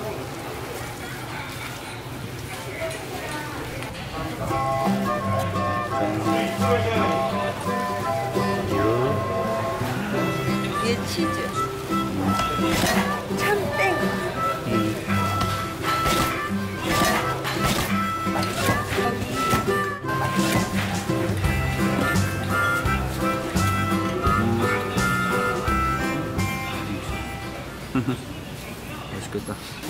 이게 치즈. 참땡. 맛있겠다.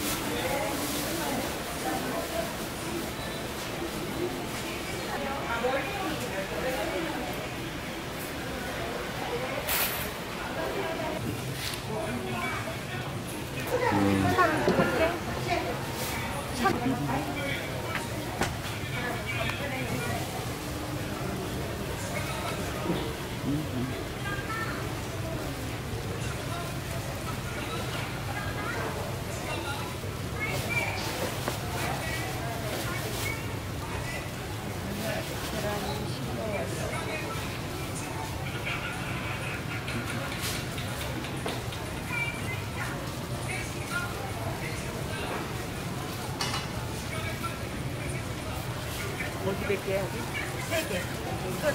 몇 개야? 3개. 끝.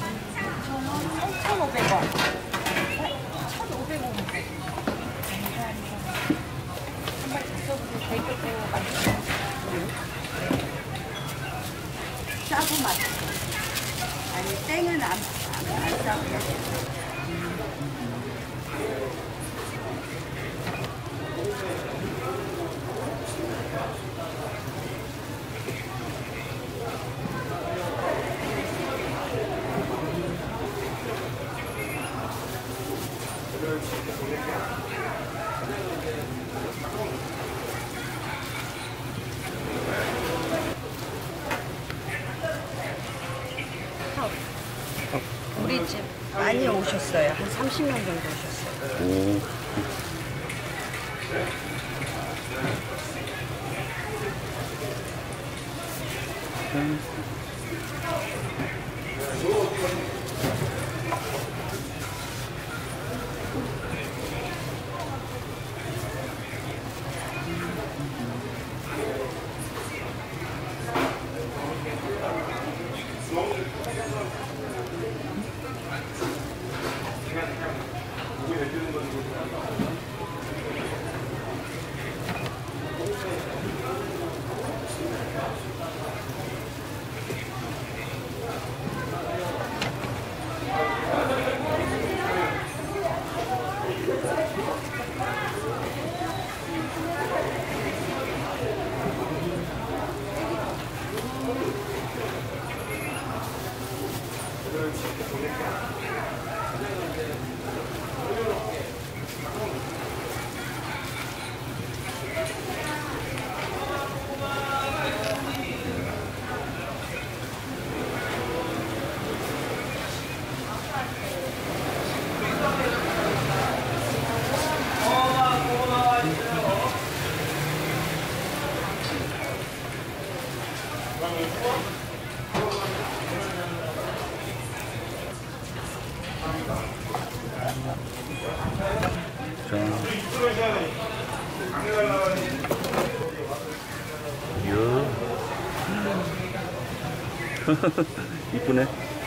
1,500원. 1,500원. 한번 드셔보세요. 대교도 맛있어요. 싸고 맛있어요. 아니, 땡은 안 싸고요. 우리 집 많이 오셨어요. 한 30명 정도 오셨어요. 오. 이쁘네.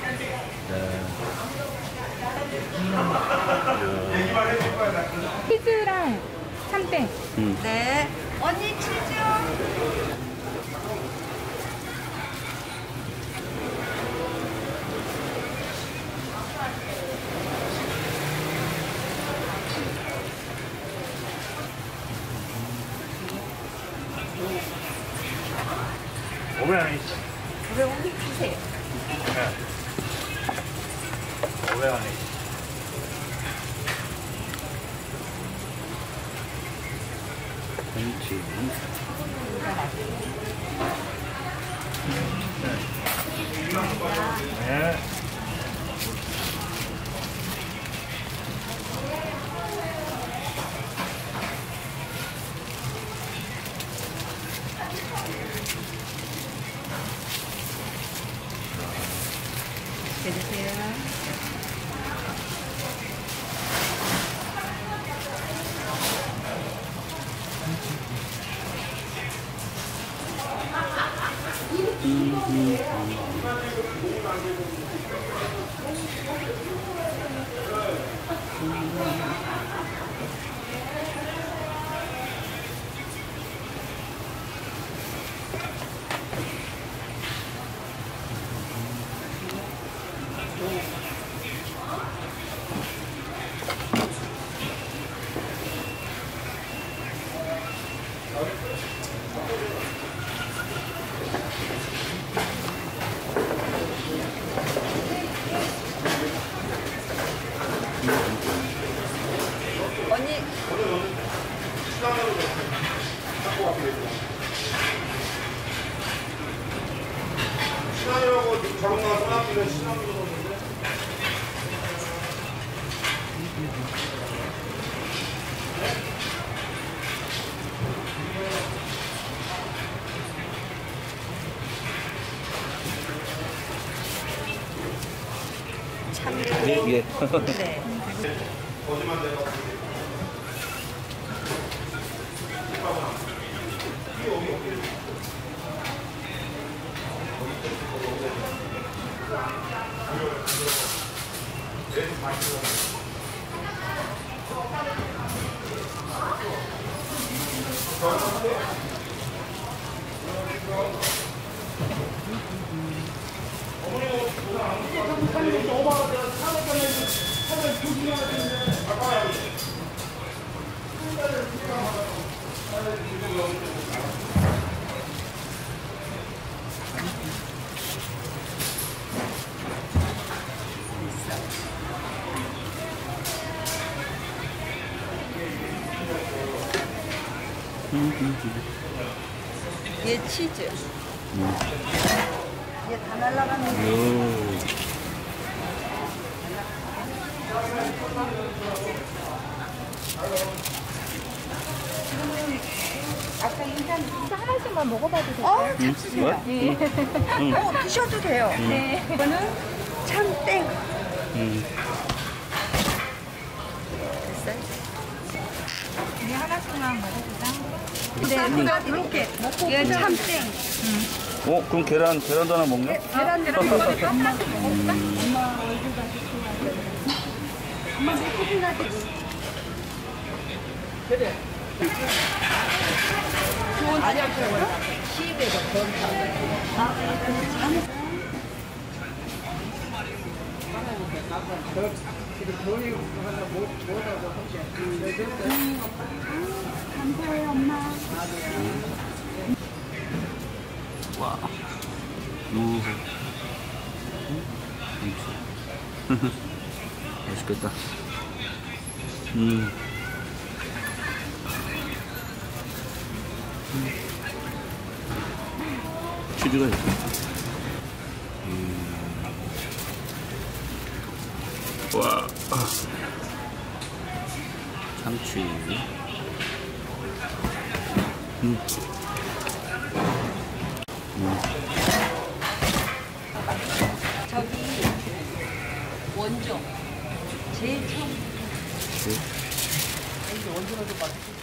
치즈랑 참땡. 네. 언니 치즈요. 왜 우리 주세요? 네. 500원에. 김치. 네. 드세요. 언니 신화하고 결혼한 사람들은 신화로 줬는데 참깨. 예, 예. 네. 거짓말 내가 얘 치즈. 얘 다 날라갔는데. 오. 아까 인간. 하나씩만 먹어봐도 될까요? 잡수세요. 네. 드셔도 돼요. 네. 이거는 참땡. 됐어요? 우리 하나씩만 먹어보자. 네, 이렇게. 얘 참땡. 어, 그럼 계란도 하나 먹냐? 계란 계란 엄마 먹어볼까? 엄마 내 코피나지. 그래. 좋은 아니야, 시입에서 감사해요, 엄마. 와. 우. 맛있겠다. 치즈가 있어. 와. 참치. 저기 원조 제일 처음 네. 이게 원조라도 막